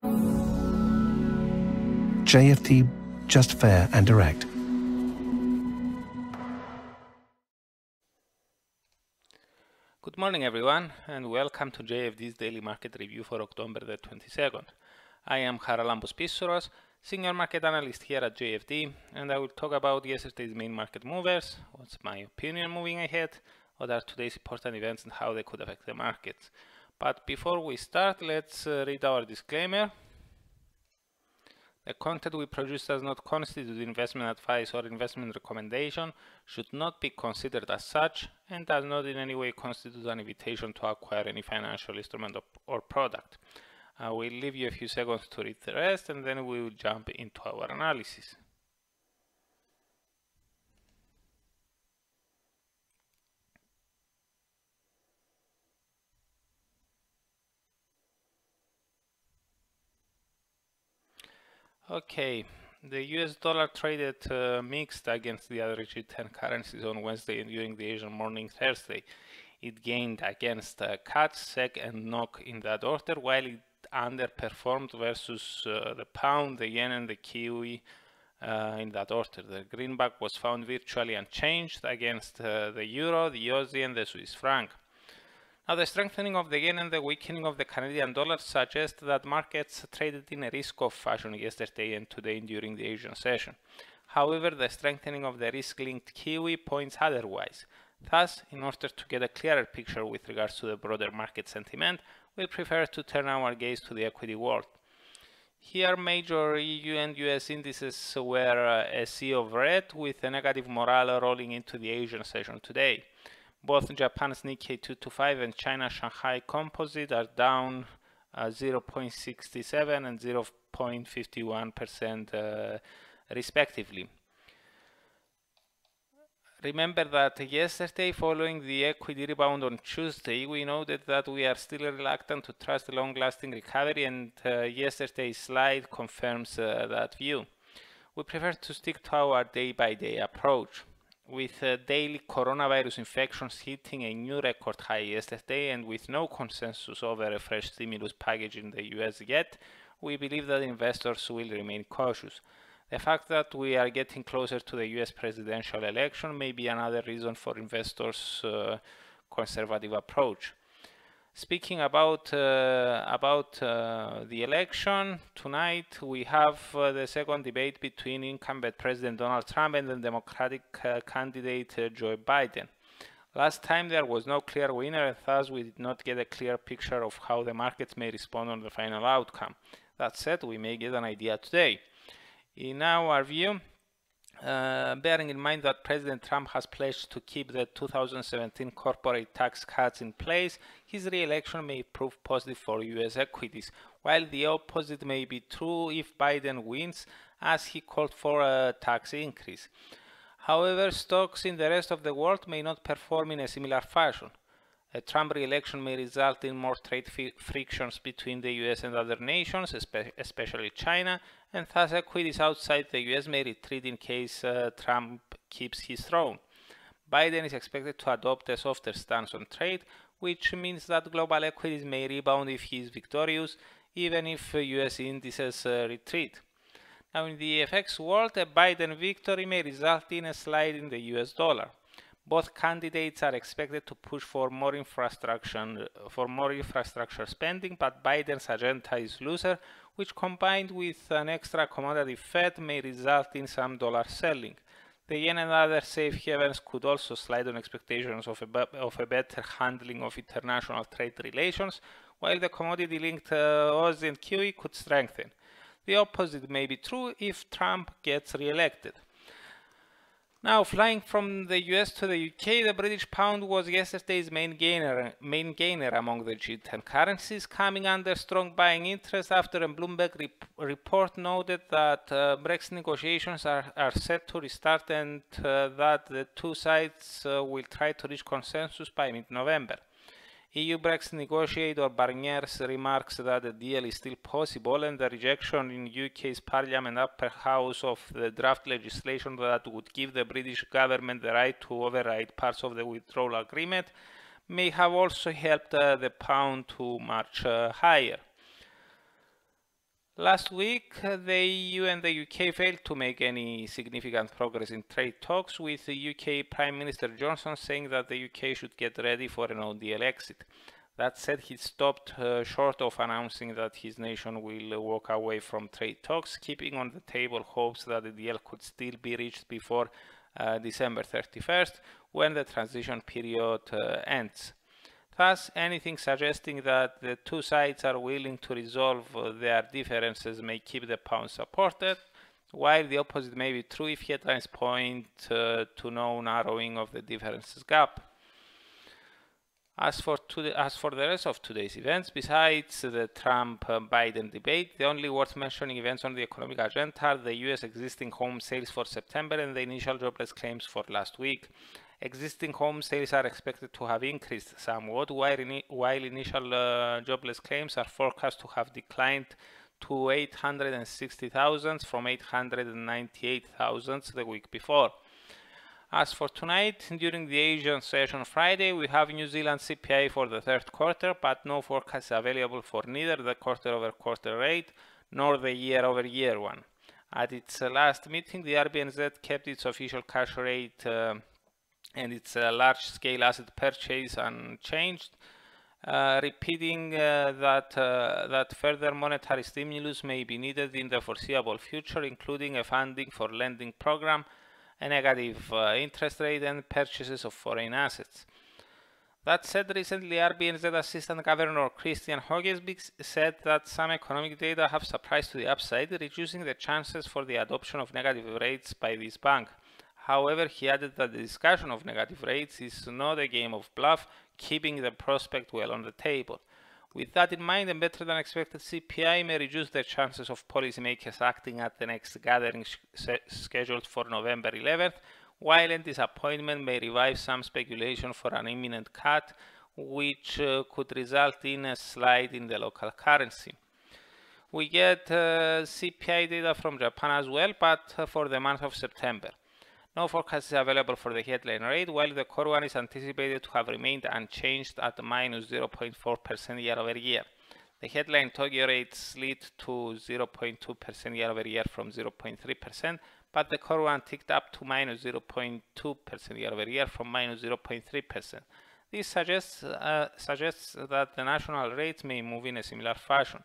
JFD, just fair and direct. Good morning everyone, and welcome to JFD's daily market review for October the 22nd. I am Charalambos Pissouros, senior market analyst here at JFD, and I will talk about yesterday's main market movers, what's my opinion moving ahead, what are today's important events and how they could affect the markets. But before we start, let's read our disclaimer. The content we produce does not constitute investment advice or investment recommendation, should not be considered as such, and does not in any way constitute an invitation to acquire any financial instrument or product. I will leave you a few seconds to read the rest, and then we will jump into our analysis. Okay, the US dollar traded mixed against the other G10 currencies on Wednesday and during the Asian morning Thursday. It gained against CAD, SEK and NOK in that order, while it underperformed versus the pound, the yen and the kiwi in that order. The greenback was found virtually unchanged against the euro, the Aussie and the Swiss franc. Now, the strengthening of the yen and the weakening of the Canadian dollar suggest that markets traded in a risk-off fashion yesterday and today during the Asian session. However, the strengthening of the risk-linked kiwi points otherwise. Thus, in order to get a clearer picture with regards to the broader market sentiment, we prefer to turn our gaze to the equity world. Here, major EU and US indices were a sea of red, with a negative morale rolling into the Asian session today. Both Japan's Nikkei 225 and China Shanghai Composite are down 0.67 and 0.51% respectively. Remember that yesterday, following the equity rebound on Tuesday, we noted that we are still reluctant to trust a long-lasting recovery, and yesterday's slide confirms that view. We prefer to stick to our day-by-day approach. With daily coronavirus infections hitting a new record high yesterday and with no consensus over a fresh stimulus package in the US yet, we believe that investors will remain cautious. The fact that we are getting closer to the US presidential election may be another reason for investors' conservative approach. Speaking about the election, tonight we have the second debate between incumbent President Donald Trump and the Democratic candidate Joe Biden. Last time there was no clear winner, and thus we did not get a clear picture of how the markets may respond on the final outcome. That said, we may get an idea today. In our view, bearing in mind that President Trump has pledged to keep the 2017 corporate tax cuts in place, his re-election may prove positive for US equities, while the opposite may be true if Biden wins, as he called for a tax increase. However, stocks in the rest of the world may not perform in a similar fashion. A Trump re-election may result in more trade frictions between the US and other nations, especially China, and thus equities outside the US may retreat in case Trump keeps his throne. Biden is expected to adopt a softer stance on trade, which means that global equities may rebound if he is victorious, even if US indices retreat. Now, in the FX world, a Biden victory may result in a slide in the US dollar. Both candidates are expected to push for more infrastructure spending, but Biden's agenda is looser, which combined with an extra accommodative Fed may result in some dollar selling. The yen and other safe havens could also slide on expectations of a better handling of international trade relations, while the commodity-linked Aussie and Kiwi could strengthen. The opposite may be true if Trump gets re-elected. Now, flying from the US to the UK, the British pound was yesterday's main gainer among the G10 currencies, coming under strong buying interest after a Bloomberg report noted that Brexit negotiations are set to restart and that the two sides will try to reach consensus by mid-November. EU Brexit negotiator Barnier's remarks that a deal is still possible, and the rejection in UK's Parliament upper house of the draft legislation that would give the British government the right to override parts of the withdrawal agreement may have also helped the pound to march higher. Last week, the EU and the UK failed to make any significant progress in trade talks, with the UK Prime Minister Johnson saying that the UK should get ready for a no-deal exit. That said, he stopped short of announcing that his nation will walk away from trade talks, keeping on the table hopes that the deal could still be reached before December 31st, when the transition period ends. Thus, anything suggesting that the two sides are willing to resolve their differences may keep the pound supported, while the opposite may be true if headlines point to no narrowing of the differences gap. As for the rest of today's events, besides the Trump-Biden debate, the only worth mentioning events on the economic agenda are the US existing home sales for September and the initial jobless claims for last week. Existing home sales are expected to have increased somewhat, while initial jobless claims are forecast to have declined to 860,000 from 898,000 the week before. As for tonight, during the Asian session Friday, we have New Zealand CPI for the third quarter, but no forecast available for neither the quarter-over-quarter rate nor the year-over-year one. At its last meeting, the RBNZ kept its official cash rate and its large-scale asset purchase unchanged, repeating that further monetary stimulus may be needed in the foreseeable future, including a funding for lending program, a negative interest rate, and purchases of foreign assets. That said, recently RBNZ Assistant Governor Christian Haugesvik said that some economic data have surprised to the upside, reducing the chances for the adoption of negative rates by this bank. However, he added that the discussion of negative rates is not a game of bluff, keeping the prospect well on the table. With that in mind, a better than expected CPI may reduce the chances of policymakers acting at the next gathering scheduled for November 11th, while a disappointment may revive some speculation for an imminent cut, which could result in a slide in the local currency. We get CPI data from Japan as well, but for the month of September. No forecast is available for the headline rate, while the core one is anticipated to have remained unchanged at -0.4% year-over-year. The headline Tokyo rate slid to 0.2% year-over-year from 0.3%, but the core one ticked up to -0.2% year-over-year from -0.3%. This suggests that the national rates may move in a similar fashion.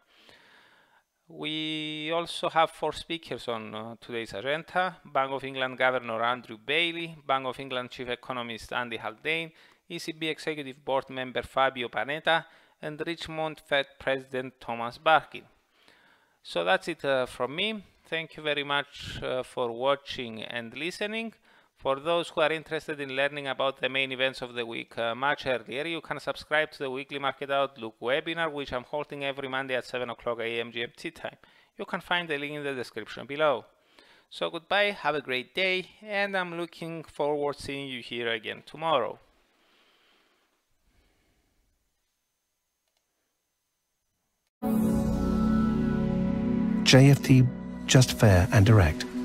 We also have 4 speakers on today's agenda: Bank of England Governor Andrew Bailey, Bank of England Chief Economist Andy Haldane, ECB Executive Board Member Fabio Panetta, and Richmond Fed President Thomas Barkin. So that's it from me. Thank you very much for watching and listening. For those who are interested in learning about the main events of the week much earlier, you can subscribe to the Weekly Market Outlook webinar, which I'm holding every Monday at 7 o'clock AM GMT time. You can find the link in the description below. So goodbye, have a great day, and I'm looking forward to seeing you here again tomorrow. JFD, just fair and direct.